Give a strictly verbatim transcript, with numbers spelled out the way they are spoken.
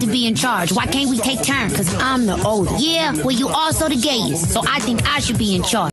to be in charge. Why can't we take turns? Cause I'm the oldest. Yeah, well, you also the gayest. So I think I should be in charge.